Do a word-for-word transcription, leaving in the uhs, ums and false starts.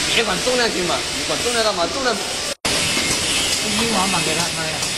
别管重量轻嘛，你管重量干嘛？重量。 英王版给他开了。